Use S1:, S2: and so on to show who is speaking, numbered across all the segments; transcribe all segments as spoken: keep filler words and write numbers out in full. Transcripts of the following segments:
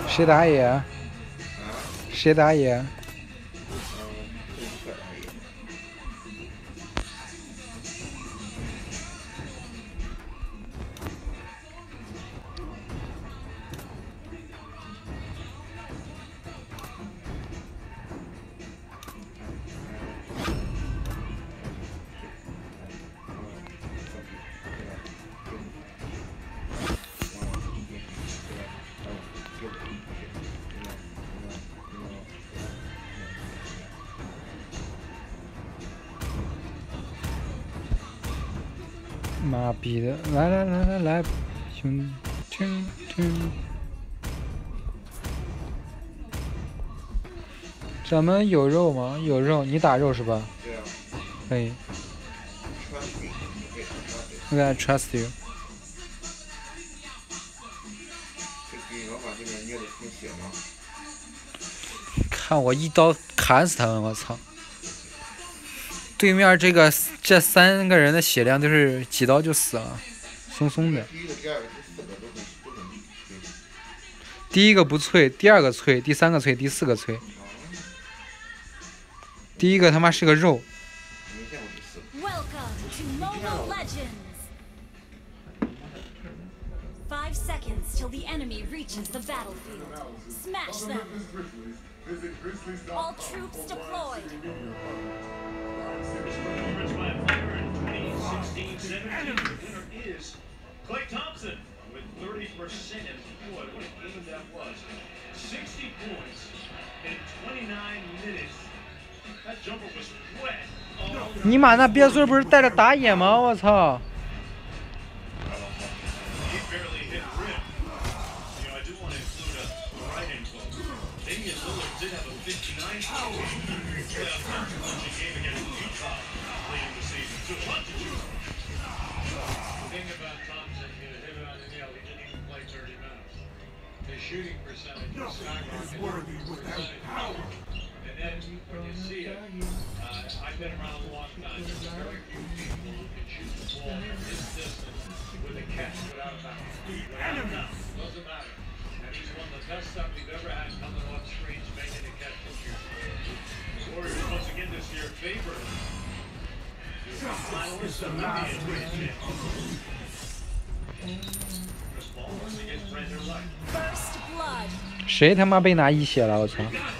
S1: 谁打野啊？谁打野？
S2: 嗯，这一个打野。
S1: 妈逼的！来来来来来，兄弟，听听。咱们有肉吗？有肉，你打肉是吧？
S2: 对啊。
S1: 可以。
S2: Trust me，可以 trust
S1: Okay, I trust you。
S2: 这给老板这边虐的喷血吗？
S1: 看我一刀砍死他们！我操！对面这个这三个人的血量都是几刀就死了，松松的。
S2: 第一个、第二个、第四个都很都很脆。
S1: 第一个不脆，第二个脆，第三个脆，第四个脆。第一个他妈是个肉。
S2: 没见过第四个。
S3: Welcome to Mobile Legends. Five seconds till the enemy reaches the battlefield. Smash them. All troops deployed.
S4: Performance by a player in twenty sixteen seventeen. The winner is Klay Thompson with thirty percent. Boy, what a game that was. sixty points in twenty-nine minutes. That jumper was wet. Oh,
S1: 尼玛，那鳖孙不是带着打野吗？我操！
S4: he barely hit rim. You know, I do want to include a right-hand quote. Damian Lillard did have a fifty-nine point playoff contribution game against Utah late in the season. So what did you? The thing about Thompson, you know, hit it on the nail. He didn't even play thirty minutes. His shooting percentage was skyrocketed. And then when you see it, uh, I've been around a long time. There's very few people who can shoot the ball from this distance with a catch without a bounce. Without a bounce. Doesn't matter. And he's one of the best stuff we've ever had coming off screens, making a catch this year. The Warriors once again this year favored. Finalists of the N B A champions. Chris Paul once again Brandon Light.
S3: First blood.
S1: 谁他妈被拿一血了？我操！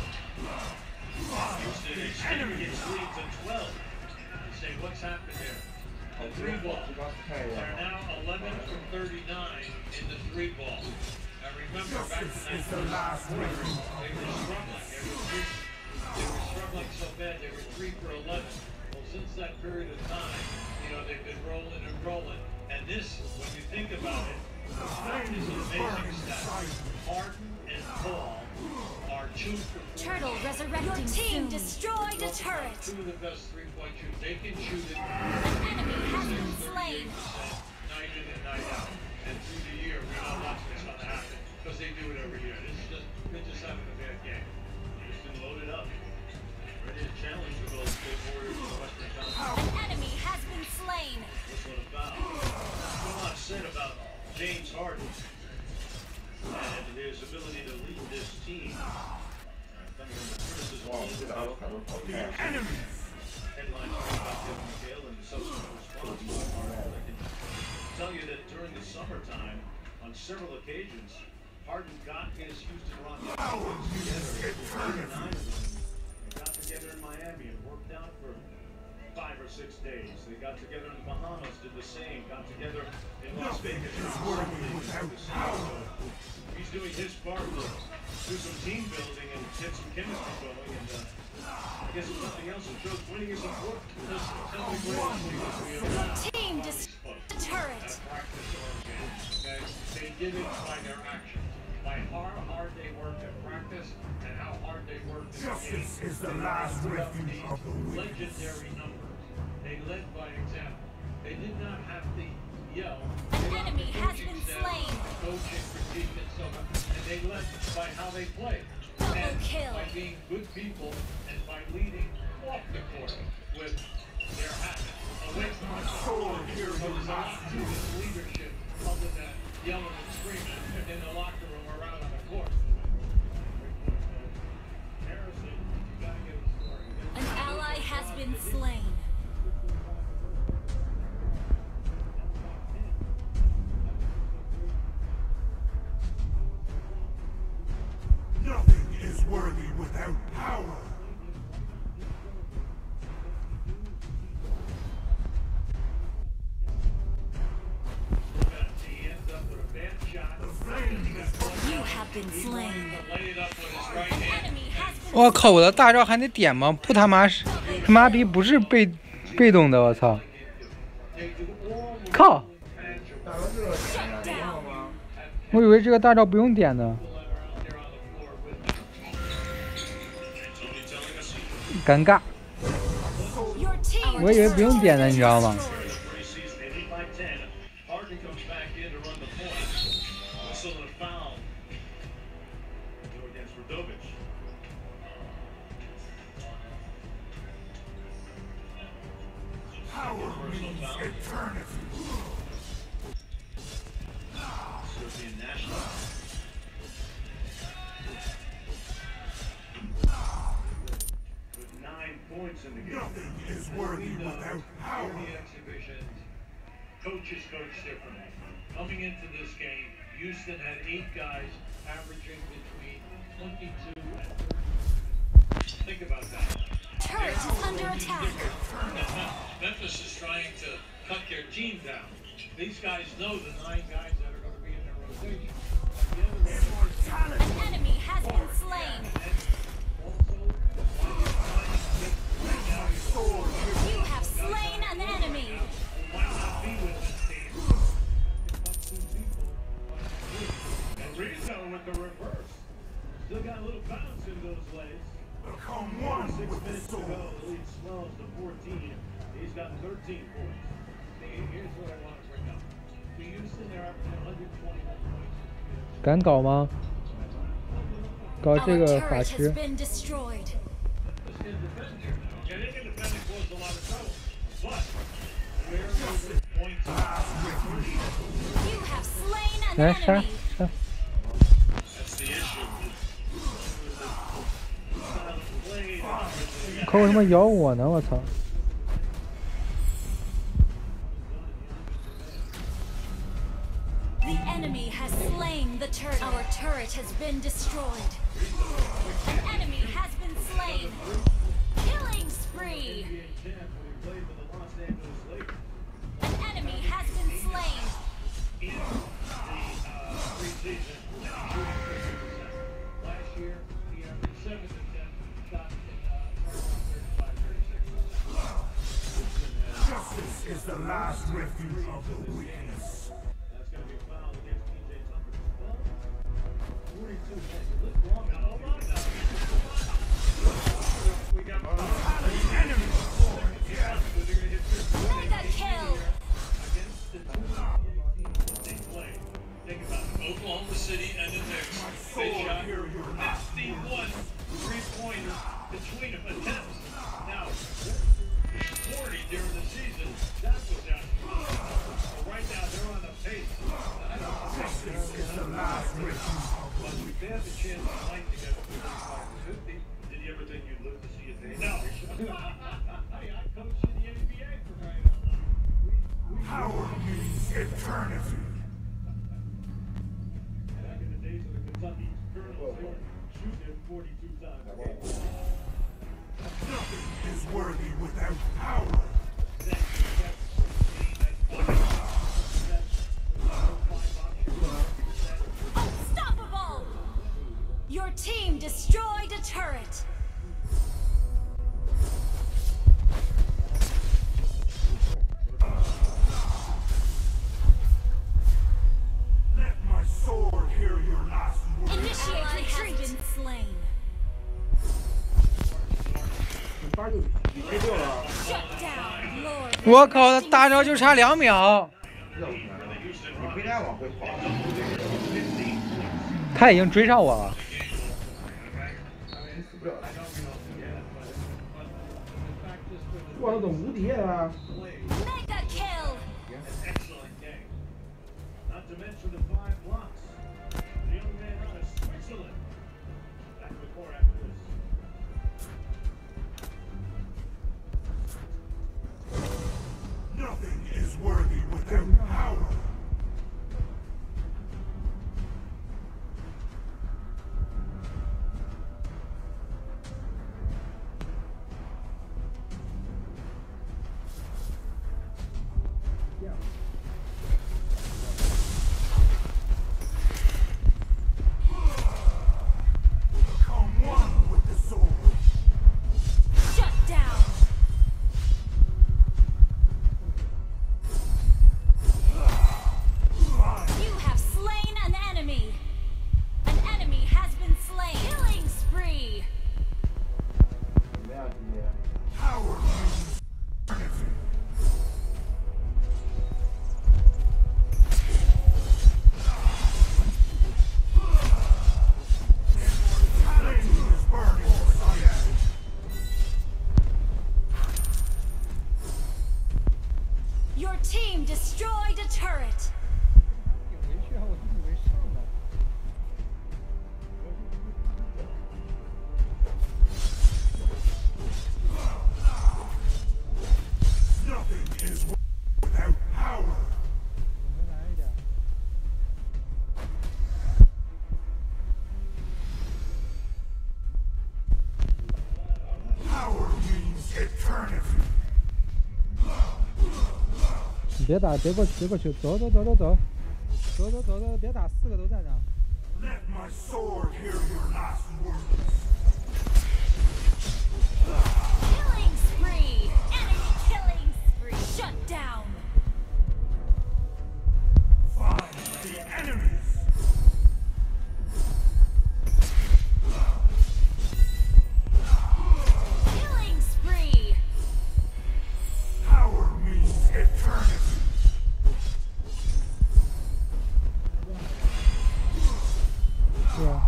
S4: What's happened there? The three ball. They're now eleven from thirty-nine in the three ball. Now remember, back in that first quarter, they were struggling. They were, three, they were struggling so bad, they were three for eleven. Well, since that period of time, you know, they've been rolling and rolling. And this, when you think about it, this is an amazing stat. Harden and Paul are two for three.
S3: Turtle resurrecting. Your team destroyed a turret.
S4: Two of the best three-point shooters. They can shoot it.
S3: An enemy has been slain.
S4: Night in and night out. And through the year, we know that's what's going to happen. Because they do it every year. This is just, they're just having a bad game. They've just been loaded up. Ready to challenge the Golden State Warriors in the Western Conference.
S3: An enemy has been slain.
S4: That's what about. There's a lot said about James Harden and his ability to lead this team. Coming under criticism. Enemies. Headlines about Kevin McHale and the subsequent response by Harden. I can tell you that during the summertime, on several occasions, Harden got his Houston Rockets together. Nine of them. They got together in Miami and worked out for five or six days. They got together in the Bahamas, did the same. Got together in Las Vegas. So he's doing his part to do some team building and get some chemistry going. And uh, I guess if nothing else, it shows winning is important. This
S3: Team destroyed the turret.
S4: Okay? They did it by their actions, by how hard they worked at practice and how hard they worked in the game.
S5: Justice is the last refuge of the weak.
S4: Legendary numbers. They led by example. They did not have to yell.
S3: An enemy has been slain.
S4: Coaching, critique, and so on. And they led by how they played.
S3: Double
S4: And
S3: kill.
S4: by being good people and by leading off the court with their habits. Away from the court, there was a lot to this leadership other than yelling and screaming in the locker room or out on the court.
S3: been slain.
S5: Nothing is worthy without power.
S4: He ends up with a bad shot.
S5: The flame is
S3: You have been slain.
S4: Laid it up with his right hand.
S3: Enemy has been
S1: 我靠，我的大招还得点吗？不他妈是，他妈逼不是被被动的，我操！靠！
S2: 大招这个点了，知道吗？
S1: 我以为这个大招不用点呢，尴尬。
S3: your team.
S1: 我以为不用点的，你知道吗？
S4: Preseason, they lead by ten. Harden comes back in to run the point. Whistle and a foul. Go against Radovich.
S5: power
S4: Personal
S5: means
S4: foul.
S5: eternity.
S4: Serbian national. With nine points in the game.
S5: Nothing is worthy without power.
S4: The exhibitions, coaches coach differently. Coming into this game, Houston had eight guys averaging between twenty-two and thirty. Think about that.
S3: Turret is under attack.
S4: Memphis is trying to cut their team down. These guys know the nine guys that are going to be in their rotation. The other ones
S3: An enemy has been slain. You have slain an enemy.
S4: might not be with this team. And Rizzo with the reverse. Still got a little bounce in those legs.
S5: Become one
S4: Six
S5: with the
S4: minutes to
S5: soul.
S4: go. The lead swells to fourteen. He's got thirteen points. See, here's what I want to bring up. For Houston, they're averaging one hundred twenty-one points.
S1: 敢搞吗？搞这
S3: Our
S1: 个
S3: turret
S1: 法
S3: has
S1: 师，
S3: been destroyed.
S4: This can defend here now. Okay, they can defend and cause a lot of trouble. But where will the points
S3: You have slain an
S1: 来杀
S3: enemy.
S1: 杀！
S4: That's the issue. Style of play.
S1: 可为什么咬我呢？我操！
S3: The enemy has slain the turret. Our turret has been destroyed. An enemy has been slain. Killing spree. An enemy has been slain.
S4: In the uh, preseason, shooting fifty percent. Last year, he averaged seven to ten shots in uh, thirty-five, thirty-six percent.
S5: Justice is the last refuge of the weakness.
S4: That's going to be a foul against P J Tucker. Well, forty-two minutes. Look long. Now, hold on now. We got
S5: Enemy sword, yes.
S3: Mega kill.
S4: against the two teams that they play. Think about it. Oklahoma City and the Knicks. They shot fifty-one three-pointers between them attempts. Now, forty during the season. That was out. But right now, they're on the pace. I don't think
S5: Justice is the last refuge of
S4: but we had the chance tonight to get thirty-five to fifty. Did you ever think you'd live to see a day? No. Hey, I coached in the N B A for crying out loud. We, we
S5: power means eternity.
S4: back in the days of the Kentucky Colonels, they were shooting it forty-two times a game.
S5: Nothing is worthy without power.
S4: That, that, that, that,
S3: Unstoppable. Your team destroyed a turret.
S5: Let my sword hear your last word.
S3: Initiate retreat. Has been slain.
S2: 八就一推掉了，
S3: Shut down, Lord.
S1: 我靠，大招就差两秒，
S2: 要不然你不应该往回跑。
S1: 他已经追上我了。
S2: 死不了。哇，那种无敌啊！
S3: Mega kill.
S4: excellent game. Not to mention the five blocks. The young man out of Switzerland. Back with more after this.
S3: destroyed a turret.
S1: 回去啊，我就以为上了。
S5: Nothing is without power.
S1: 回来一点。
S5: Power means eternity.
S1: 你别打，别过去，别过去，走走走走走，走走走走，别打，四个都在这。
S5: Let my sword hear your last words.
S3: Killing spree. Enemy killing spree. Shut down.
S5: Find the enemies.
S3: Killing spree.
S5: Power means eternity.
S1: 是啊。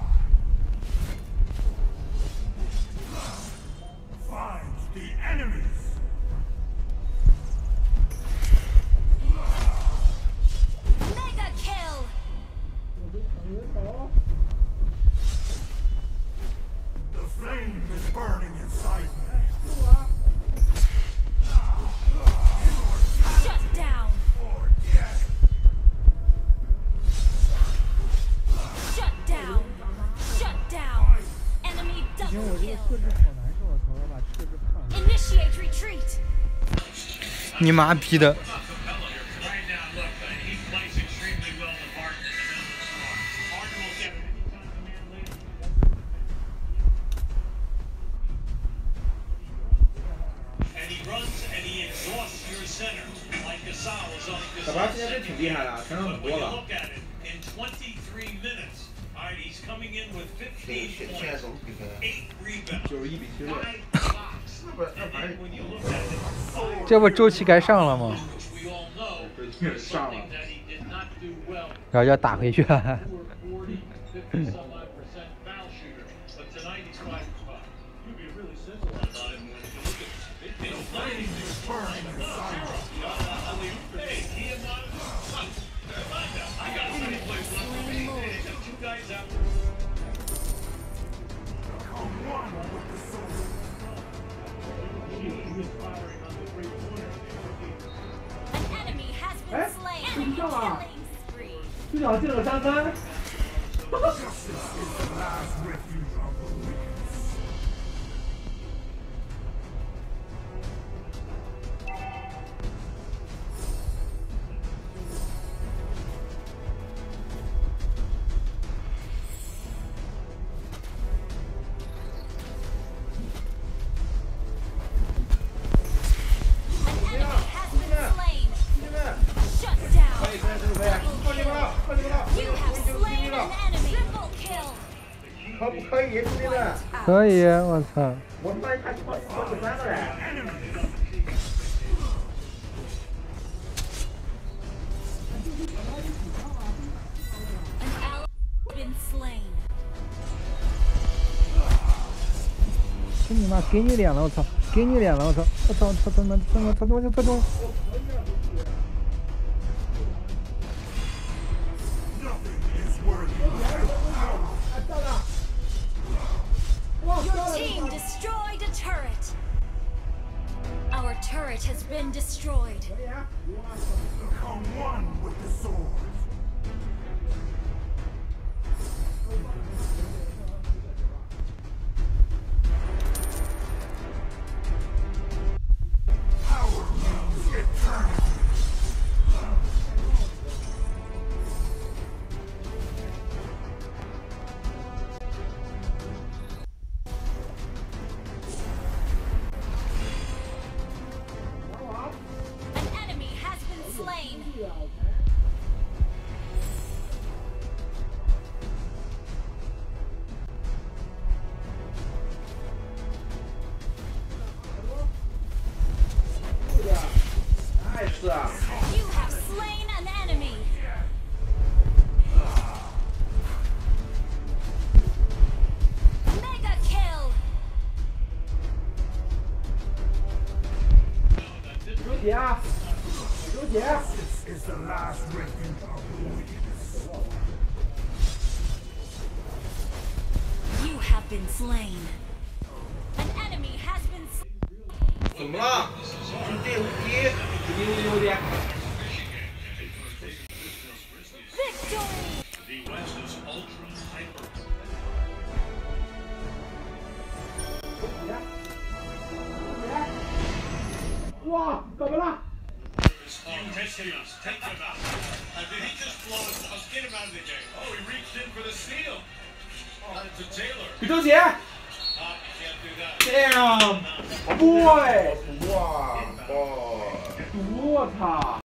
S5: Find the enemies.
S3: Mega kill.
S5: The flame is burning inside me.
S3: Shut down.
S5: Or death.
S3: Shut down. Shut down. Enemy
S1: 不行，
S3: double
S1: 我这个
S3: kill.
S1: 设置好难受啊！操，我把设置放上。
S3: Initiate retreat.
S1: 你妈逼的！
S4: Right now, look, uh, he plays extremely well the part in the middle of the squad. Parker will get it anytime the man leads. And he runs and he exhausts your center like Gasol is on
S2: 小白今天真挺厉害的，成长
S4: But
S2: 很
S4: when
S2: 多
S4: you
S2: 了。
S4: look at it, in twenty-three minutes, all right, he's coming in with
S2: 现
S4: fifteen
S2: 现现在
S4: points,
S2: 怎么比分？
S4: eight rebounds,
S2: 九十一比七十六。
S4: five blocks.
S2: 那不那
S4: And
S2: 反
S4: then
S2: 正
S4: when you look at it,
S1: 这不周琦该上了吗？
S4: which we all know
S2: 这
S4: is
S2: 上了
S4: something。that he did not do well.
S1: 然后要打回去。
S4: forty, fifty some odd percent foul shooter. But tonight he's five for five. You'd be really sensible about him when you look at it. It's playing this burning inside. Hey, he and not. I got somebody plays one for me. They got two guys out.
S5: Come one with the sword.
S4: He was firing on the three pointer.
S3: An enemy has been slain. Enemy killing spree.
S6: 至少进了三分。
S5: Justice is the last refuge of the wicked.
S3: An enemy has been slain. Shut down.
S2: 靠近不到，靠近不到。
S3: You have slain an enemy. Triple kill.
S2: 可不可以，兄弟们？
S1: 可以，我操！
S2: 我他妈一看就跑跑十三个人。
S3: An ally has been slain.
S1: 去你妈！给你脸了，我操！给你脸了，我操！我操！操他妈！他妈！他他妈！他他妈！
S5: Nothing is worthy.
S3: Your team destroyed a turret. Our turret has been destroyed.
S5: Become one with the sword. Power means eternity.
S3: An enemy has been slain.
S2: Nice 啊！
S3: You have slain an enemy. Mega kill.
S6: 有姐啊，有姐。
S5: This is the last refuge of the wicked.
S3: You have been slain. An enemy has been slain.
S2: 怎么了？兄弟无敌，无敌无敌无敌！
S3: Victory!
S4: The West is ultra hyper. You Tesseus, take him out. Uh, did he just blow his let's get him out of the game. Oh, he reached in for the steal. Oh, it's a Taylor.
S6: 宇宙姐
S4: Oh, you can't do that.
S6: Damn! Boy!
S2: 哇，boy。
S6: 我操！